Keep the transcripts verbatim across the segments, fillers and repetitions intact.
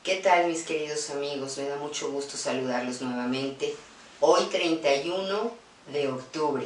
¿Qué tal, mis queridos amigos? Me da mucho gusto saludarlos nuevamente. Hoy, treinta y uno de octubre,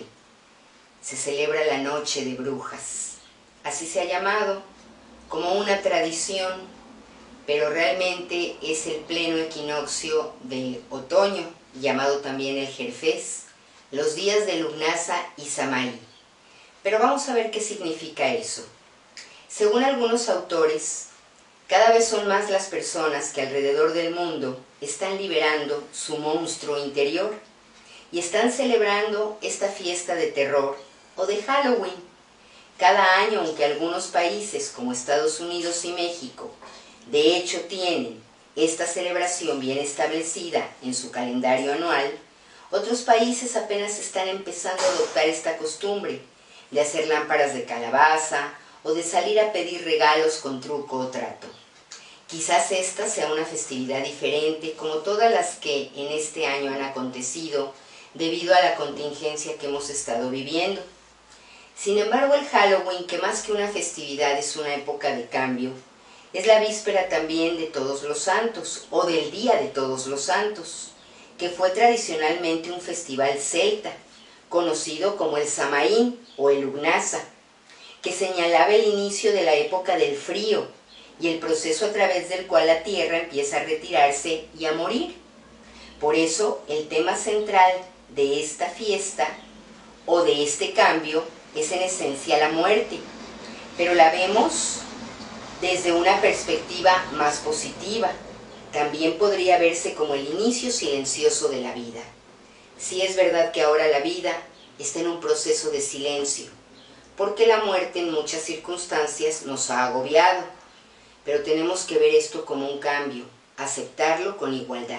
se celebra la Noche de Brujas. Así se ha llamado, como una tradición, pero realmente es el pleno equinoccio de otoño, llamado también el Jerfés, los días de Lughnasadh y Samaí. Pero vamos a ver qué significa eso. Según algunos autores, cada vez son más las personas que alrededor del mundo están liberando su monstruo interior y están celebrando esta fiesta de terror o de Halloween. Cada año, aunque algunos países como Estados Unidos y México de hecho tienen esta celebración bien establecida en su calendario anual, otros países apenas están empezando a adoptar esta costumbre de hacer lámparas de calabaza o de salir a pedir regalos con truco o trato. Quizás esta sea una festividad diferente, como todas las que en este año han acontecido debido a la contingencia que hemos estado viviendo. Sin embargo, el Halloween, que más que una festividad es una época de cambio, es la víspera también de Todos los Santos, o del Día de Todos los Santos, que fue tradicionalmente un festival celta, conocido como el Samaín o el Lughnasadh, que señalaba el inicio de la época del frío y el proceso a través del cual la tierra empieza a retirarse y a morir. Por eso, el tema central de esta fiesta o de este cambio es en esencia la muerte, pero la vemos desde una perspectiva más positiva. También podría verse como el inicio silencioso de la vida. Sí es verdad que ahora la vida está en un proceso de silencio, porque la muerte en muchas circunstancias nos ha agobiado, pero tenemos que ver esto como un cambio, aceptarlo con igualdad.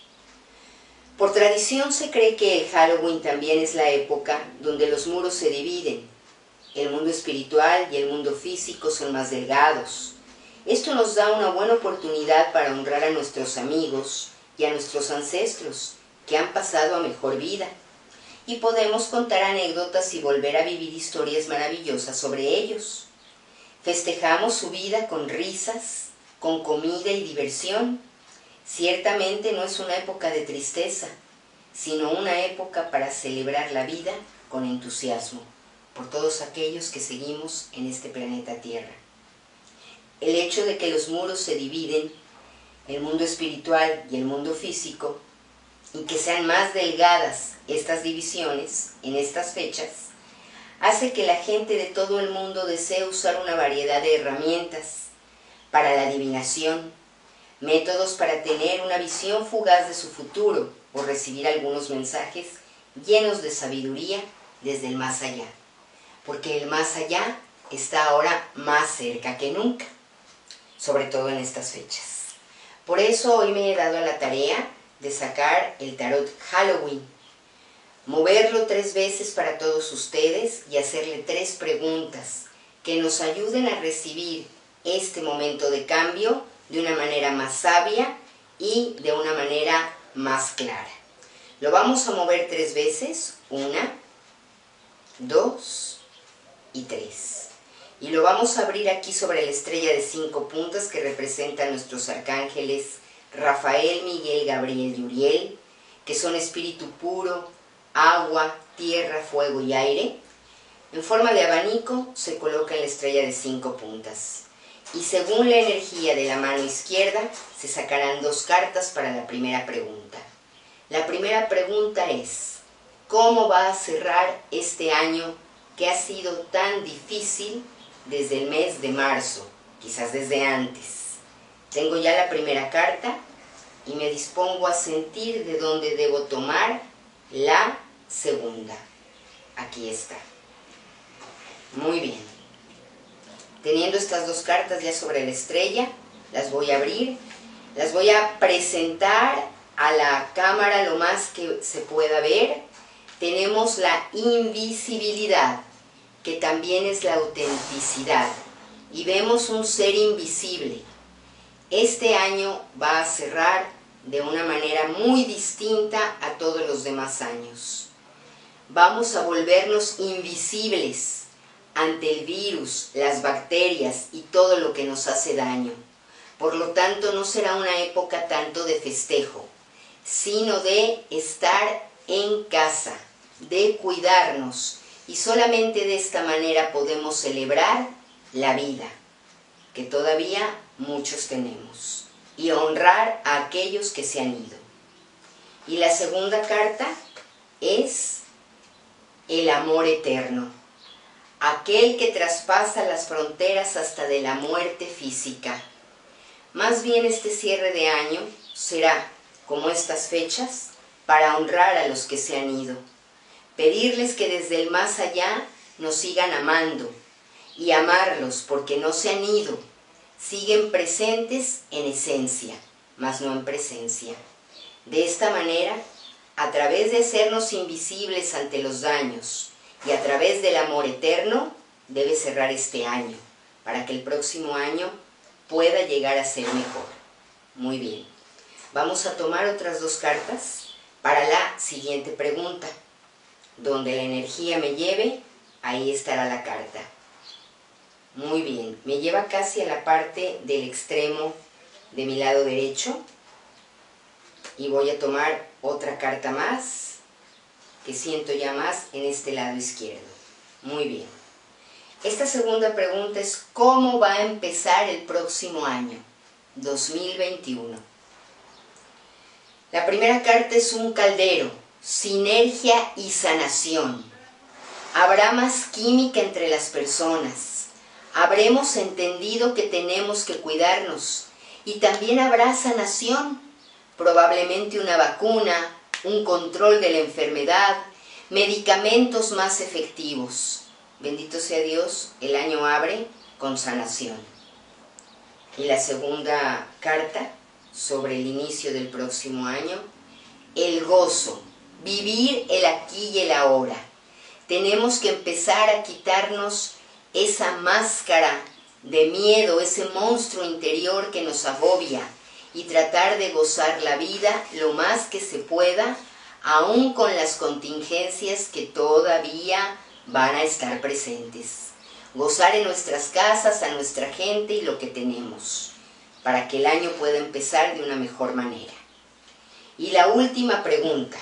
Por tradición se cree que el Halloween también es la época donde los muros se dividen. El mundo espiritual y el mundo físico son más delgados. Esto nos da una buena oportunidad para honrar a nuestros amigos y a nuestros ancestros que han pasado a mejor vida. Y podemos contar anécdotas y volver a vivir historias maravillosas sobre ellos. Festejamos su vida con risas, con comida y diversión. Ciertamente no es una época de tristeza, sino una época para celebrar la vida con entusiasmo, por todos aquellos que seguimos en este planeta Tierra. El hecho de que los muros se dividen, el mundo espiritual y el mundo físico, y que sean más delgadas estas divisiones en estas fechas, hace que la gente de todo el mundo desee usar una variedad de herramientas para la adivinación, métodos para tener una visión fugaz de su futuro o recibir algunos mensajes llenos de sabiduría desde el más allá, porque el más allá está ahora más cerca que nunca, sobre todo en estas fechas. Por eso hoy me he dado a la tarea de sacar el tarot Halloween, moverlo tres veces para todos ustedes y hacerle tres preguntas que nos ayuden a recibir este momento de cambio de una manera más sabia y de una manera más clara. Lo vamos a mover tres veces, una, dos y tres. Y lo vamos a abrir aquí sobre la estrella de cinco puntas que representa a nuestros arcángeles Rafael, Miguel, Gabriel y Uriel, que son espíritu puro, agua, tierra, fuego y aire. En forma de abanico se coloca en la estrella de cinco puntas. Y según la energía de la mano izquierda, se sacarán dos cartas para la primera pregunta. La primera pregunta es: ¿cómo va a cerrar este año que ha sido tan difícil desde el mes de marzo? Quizás desde antes. Tengo ya la primera carta y me dispongo a sentir de dónde debo tomar la segunda. Aquí está. Muy bien. Teniendo estas dos cartas ya sobre la estrella, las voy a abrir, las voy a presentar a la cámara lo más que se pueda ver. Tenemos la invisibilidad, que también es la autenticidad, y vemos un ser invisible. Este año va a cerrar de una manera muy distinta a todos los demás años. Vamos a volvernos invisibles ante el virus, las bacterias y todo lo que nos hace daño. Por lo tanto, no será una época tanto de festejo, sino de estar en casa, de cuidarnos. Y solamente de esta manera podemos celebrar la vida, que todavía muchos tenemos, y honrar a aquellos que se han ido. Y la segunda carta es el amor eterno, aquel que traspasa las fronteras hasta de la muerte física. Más bien este cierre de año será, como estas fechas, para honrar a los que se han ido, pedirles que desde el más allá nos sigan amando y amarlos porque no se han ido, siguen presentes en esencia, mas no en presencia. De esta manera, a través de hacernos invisibles ante los daños y a través del amor eterno, debe cerrar este año, para que el próximo año pueda llegar a ser mejor. Muy bien. Vamos a tomar otras dos cartas para la siguiente pregunta. Donde la energía me lleve, ahí estará la carta. Muy bien. Me lleva casi a la parte del extremo de mi lado derecho. Y voy a tomar otra carta más, que siento ya más en este lado izquierdo. Muy bien. Esta segunda pregunta es: ¿cómo va a empezar el próximo año, dos mil veintiuno? La primera carta es un caldero, sinergia y sanación. Habrá más química entre las personas. Habremos entendido que tenemos que cuidarnos. Y también habrá sanación. Probablemente una vacuna, un control de la enfermedad, medicamentos más efectivos. Bendito sea Dios, el año abre con sanación. Y la segunda carta, sobre el inicio del próximo año, el gozo, vivir el aquí y el ahora. Tenemos que empezar a quitarnos esa máscara de miedo, ese monstruo interior que nos agobia, y tratar de gozar la vida lo más que se pueda, aún con las contingencias que todavía van a estar presentes. Gozar en nuestras casas, a nuestra gente y lo que tenemos, para que el año pueda empezar de una mejor manera. Y la última pregunta: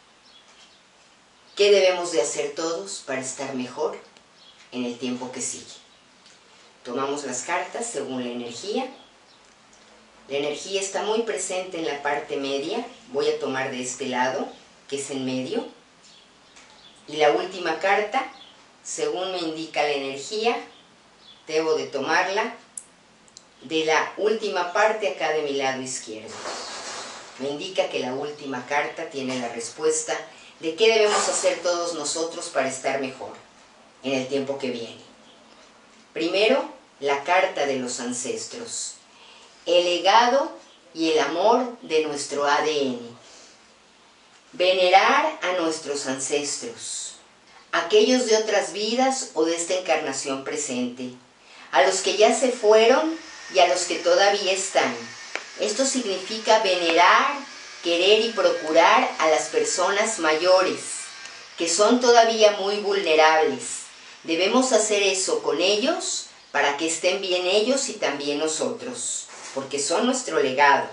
¿qué debemos de hacer todos para estar mejor en el tiempo que sigue? Tomamos las cartas según la energía. La energía está muy presente en la parte media. Voy a tomar de este lado, que es en medio. Y la última carta, según me indica la energía, debo de tomarla de la última parte acá de mi lado izquierdo. Me indica que la última carta tiene la respuesta de qué debemos hacer todos nosotros para estar mejor en el tiempo que viene. Primero, la carta de los ancestros. El legado y el amor de nuestro A D N. Venerar a nuestros ancestros, aquellos de otras vidas o de esta encarnación presente, a los que ya se fueron y a los que todavía están. Esto significa venerar, querer y procurar a las personas mayores, que son todavía muy vulnerables. Debemos hacer eso con ellos para que estén bien ellos y también nosotros, porque son nuestro legado.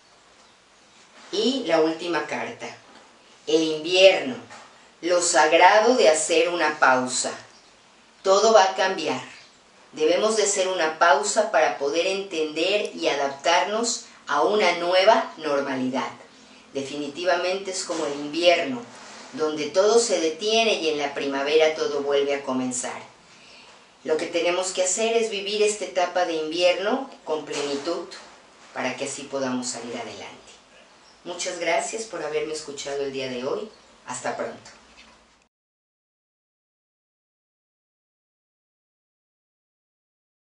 Y la última carta, el invierno, lo sagrado de hacer una pausa. Todo va a cambiar. Debemos de hacer una pausa para poder entender y adaptarnos a una nueva normalidad. Definitivamente es como el invierno, donde todo se detiene y en la primavera todo vuelve a comenzar. Lo que tenemos que hacer es vivir esta etapa de invierno con plenitud, para que así podamos salir adelante. Muchas gracias por haberme escuchado el día de hoy. Hasta pronto.